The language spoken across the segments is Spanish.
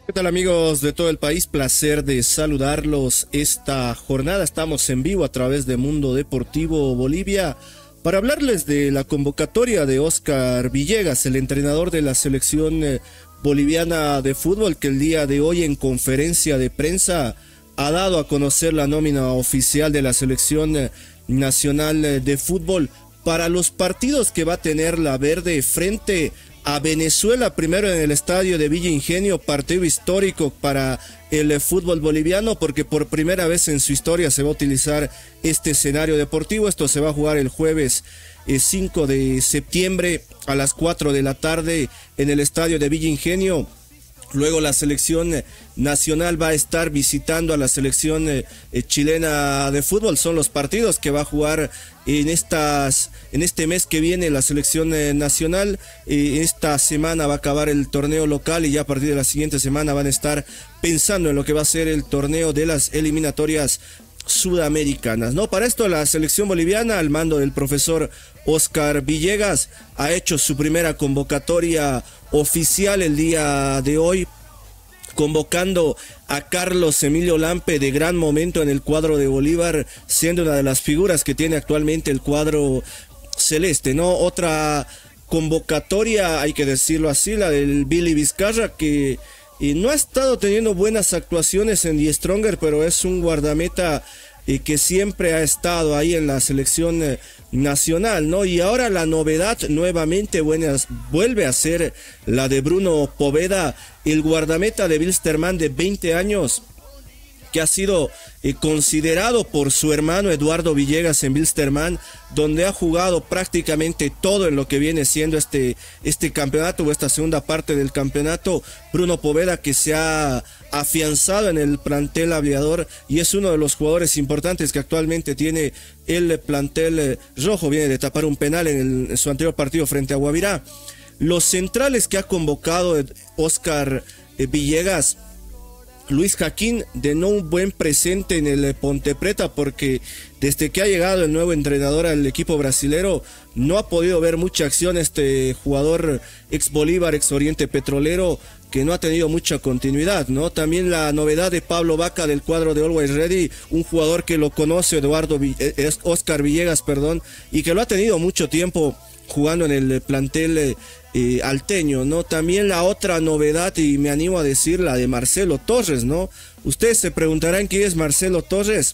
¿Qué tal amigos de todo el país? Placer de saludarlos esta jornada. Estamos en vivo a través de Mundo Deportivo Bolivia para hablarles de la convocatoria de Oscar Villegas, el entrenador de la selección boliviana de fútbol, que el día de hoy en conferencia de prensa ha dado a conocer la nómina oficial de la selección nacional de fútbol para los partidos que va a tener la Verde frente a Venezuela, primero en el estadio de Villa Ingenio, partido histórico para el fútbol boliviano porque por primera vez en su historia se va a utilizar este escenario deportivo. Esto se va a jugar el jueves 5 de septiembre a las 4 de la tarde en el estadio de Villa Ingenio. Luego la selección nacional va a estar visitando a la selección chilena de fútbol. Son los partidos que va a jugar en este mes que viene la selección nacional. Esta semana va a acabar el torneo local y ya a partir de la siguiente semana van a estar pensando en lo que va a ser el torneo de las eliminatorias sudamericanas, ¿no? Para esto la selección boliviana al mando del profesor Oscar Villegas ha hecho su primera convocatoria oficial el día de hoy, convocando a Carlos Emilio Lampe, de gran momento en el cuadro de Bolívar, siendo una de las figuras que tiene actualmente el cuadro celeste, ¿no? Otra convocatoria, hay que decirlo así, la del Billy Vizcarra, que no ha estado teniendo buenas actuaciones en Die Stronger, pero es un guardameta que siempre ha estado ahí en la selección nacional, ¿no? Y ahora la novedad nuevamente vuelve a ser la de Bruno Poveda, el guardameta de Wilstermann de 20 años, que ha sido considerado por su hermano Eduardo Villegas en Wilstermann, donde ha jugado prácticamente todo en lo que viene siendo este campeonato o esta segunda parte del campeonato. Bruno Poveda, que se ha afianzado en el plantel aviador y es uno de los jugadores importantes que actualmente tiene el plantel rojo. Viene de tapar un penal en su anterior partido frente a Guavirá. Los centrales que ha convocado Oscar Villegas: Luis Jaquín, de no un buen presente en el Ponte Preta, porque desde que ha llegado el nuevo entrenador al equipo brasilero no ha podido ver mucha acción este jugador ex Bolívar, ex Oriente Petrolero, que no ha tenido mucha continuidad, ¿no? También la novedad de Pablo Vaca del cuadro de Always Ready, un jugador que lo conoce Oscar Villegas, y que lo ha tenido mucho tiempo jugando en el plantel alteño, ¿no? También la otra novedad, y me animo a decir, la de Marcelo Torres, ¿no? Ustedes se preguntarán quién es Marcelo Torres.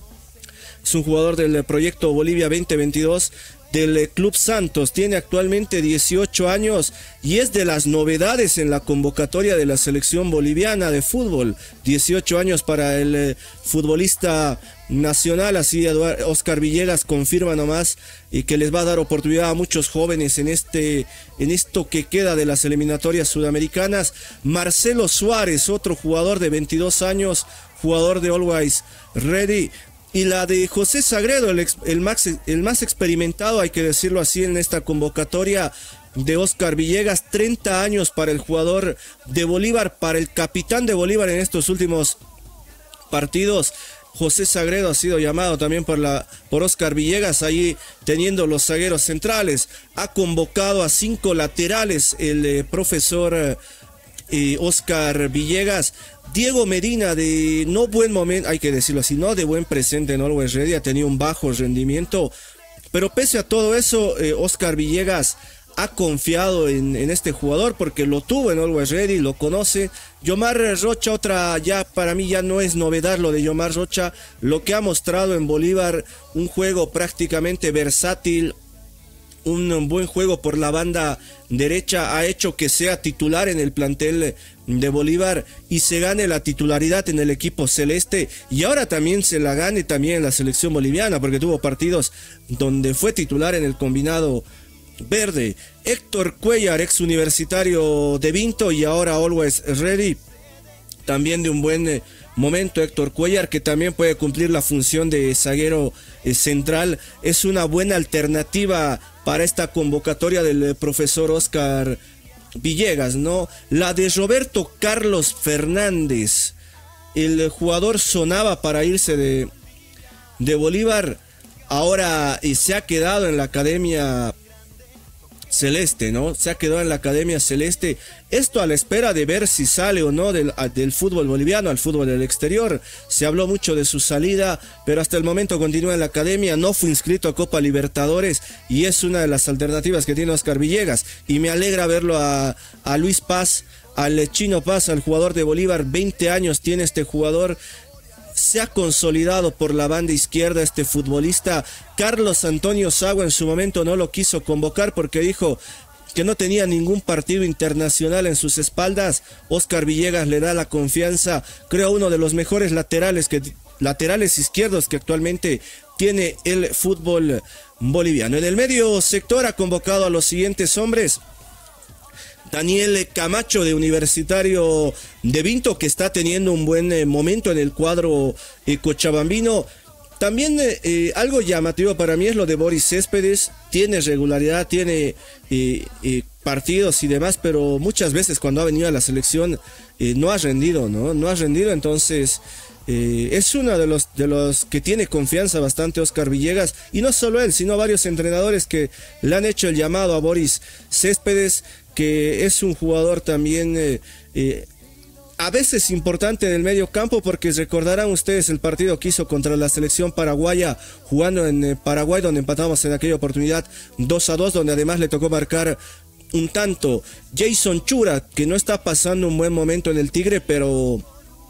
Es un jugador del proyecto Bolivia 2022 del Club Santos, tiene actualmente 18 años y es de las novedades en la convocatoria de la selección boliviana de fútbol. 18 años para el futbolista nacional, así Oscar Villegas confirma nomás y que les va a dar oportunidad a muchos jóvenes en esto que queda de las eliminatorias sudamericanas. Marcelo Suárez, otro jugador de 22 años, jugador de Always Ready. Y la de José Sagredo, el más experimentado, hay que decirlo así, en esta convocatoria de Oscar Villegas. 30 años para el jugador de Bolívar, para el capitán de Bolívar en estos últimos partidos. José Sagredo ha sido llamado también por Oscar Villegas, ahí teniendo los zagueros centrales. Ha convocado a 5 laterales el profesor Oscar Villegas. Diego Medina, de no buen momento, hay que decirlo así, no de buen presente en Always Ready, ha tenido un bajo rendimiento, pero pese a todo eso, Oscar Villegas ha confiado en este jugador porque lo tuvo en Always Ready, lo conoce. Yomar Rocha, otra, ya para mí ya no es novedad lo de Yomar Rocha, lo que ha mostrado en Bolívar, un juego prácticamente versátil, un buen juego por la banda derecha, ha hecho que sea titular en el plantel de Bolívar y se gane la titularidad en el equipo celeste, y ahora también se la gane también en la selección boliviana, porque tuvo partidos donde fue titular en el combinado verde. Héctor Cuellar, ex universitario de Vinto y ahora Always Ready, también de un buen momento Héctor Cuellar, que también puede cumplir la función de zaguero central. Es una buena alternativa para esta convocatoria del profesor Oscar Villegas, ¿no? La de Roberto Carlos Fernández, el jugador sonaba para irse de Bolívar, ahora se ha quedado en la academia celeste, ¿no? Se ha quedado en la Academia Celeste. Esto a la espera de ver si sale o no del fútbol boliviano al fútbol del exterior. Se habló mucho de su salida, pero hasta el momento continúa en la Academia. No fue inscrito a Copa Libertadores y es una de las alternativas que tiene Oscar Villegas. Y me alegra verlo a Luis Paz, al Chino Paz, al jugador de Bolívar. 20 años tiene este jugador. Se ha consolidado por la banda izquierda este futbolista. Carlos Antonio Sago en su momento no lo quiso convocar porque dijo que no tenía ningún partido internacional en sus espaldas. Oscar Villegas le da la confianza, creo uno de los mejores laterales izquierdos que actualmente tiene el fútbol boliviano. En el medio sector ha convocado a los siguientes hombres: Daniel Camacho de Universitario de Vinto, que está teniendo un buen momento en el cuadro cochabambino. También algo llamativo para mí es lo de Boris Céspedes. Tiene regularidad, tiene partidos y demás, pero muchas veces cuando ha venido a la selección no ha rendido, ¿no? No ha rendido, entonces es uno de los que tiene confianza bastante Oscar Villegas. Y no solo él, sino varios entrenadores que le han hecho el llamado a Boris Céspedes, que es un jugador también a veces importante en el medio campo, porque recordarán ustedes el partido que hizo contra la selección paraguaya, jugando en Paraguay, donde empatamos en aquella oportunidad 2-2, donde además le tocó marcar un tanto. Jason Chura, que no está pasando un buen momento en el Tigre, pero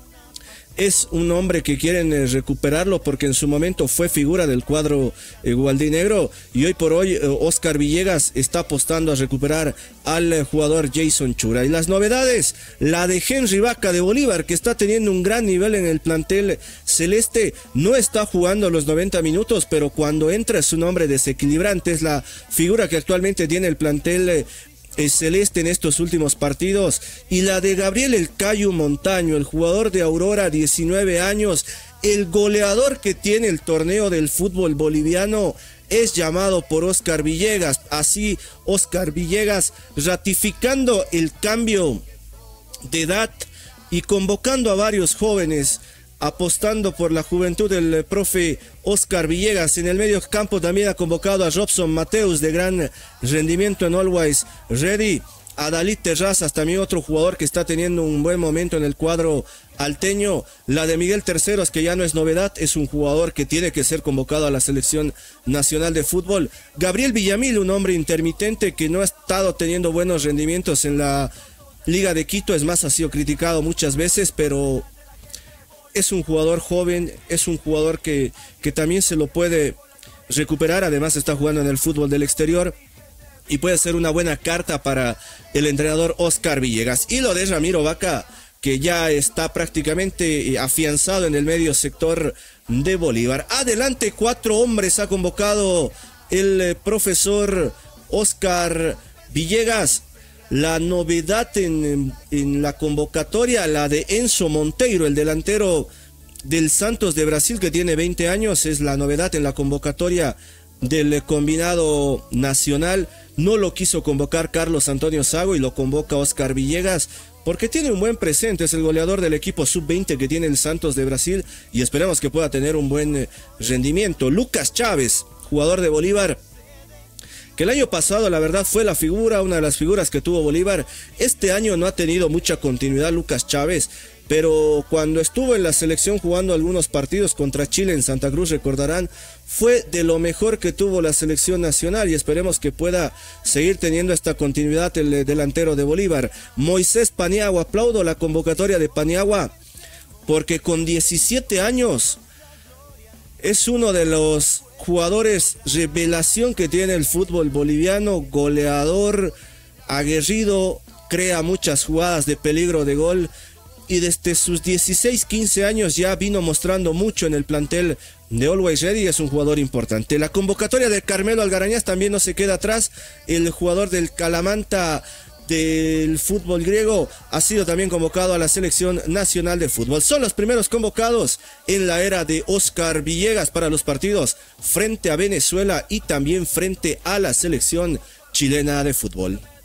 es un hombre que quieren recuperarlo porque en su momento fue figura del cuadro gualdinegro, y hoy por hoy Oscar Villegas está apostando a recuperar al jugador Jason Chura. Y las novedades, la de Henry Vaca de Bolívar, que está teniendo un gran nivel en el plantel celeste. No está jugando los 90 minutos, pero cuando entra es un hombre desequilibrante, es la figura que actualmente tiene el plantel celeste en estos últimos partidos. Y la de Gabriel El Cayo Montaño, el jugador de Aurora, 19 años, el goleador que tiene el torneo del fútbol boliviano, es llamado por Oscar Villegas. Así Oscar Villegas, ratificando el cambio de edad y convocando a varios jóvenes, apostando por la juventud del profe Oscar Villegas. En el medio campo también ha convocado a Robson Mateus, de gran rendimiento en Always Ready. A Dalit Terrazas, también otro jugador que está teniendo un buen momento en el cuadro alteño. La de Miguel Terceros, que ya no es novedad, es un jugador que tiene que ser convocado a la selección nacional de fútbol. Gabriel Villamil, un hombre intermitente que no ha estado teniendo buenos rendimientos en la Liga de Quito, es más, ha sido criticado muchas veces, pero es un jugador joven, es un jugador que también se lo puede recuperar. Además está jugando en el fútbol del exterior y puede ser una buena carta para el entrenador Oscar Villegas. Y lo de Ramiro Vaca, que ya está prácticamente afianzado en el medio sector de Bolívar. Adelante, 4 hombres ha convocado el profesor Oscar Villegas. La novedad en la convocatoria, la de Enzo Monteiro, el delantero del Santos de Brasil, que tiene 20 años, es la novedad en la convocatoria del combinado nacional. No lo quiso convocar Carlos Antonio Sago y lo convoca Oscar Villegas porque tiene un buen presente, es el goleador del equipo sub-20 que tiene el Santos de Brasil, y esperemos que pueda tener un buen rendimiento. Lucas Chávez, jugador de Bolívar, que el año pasado la verdad fue la figura, una de las figuras que tuvo Bolívar. Este año no ha tenido mucha continuidad Lucas Chávez, pero cuando estuvo en la selección jugando algunos partidos contra Chile en Santa Cruz, recordarán, fue de lo mejor que tuvo la selección nacional, y esperemos que pueda seguir teniendo esta continuidad el delantero de Bolívar. Moisés Paniagua, aplaudo la convocatoria de Paniagua porque con 17 años es uno de los jugadores revelación que tiene el fútbol boliviano, goleador, aguerrido, crea muchas jugadas de peligro de gol, y desde sus 16, 15 años ya vino mostrando mucho en el plantel de Always Ready, es un jugador importante. La convocatoria de Carmelo Algarañaz también no se queda atrás, el jugador del Calamanta del fútbol griego ha sido también convocado a la selección nacional de fútbol. Son los primeros convocados en la era de Oscar Villegas para los partidos frente a Venezuela y también frente a la selección chilena de fútbol.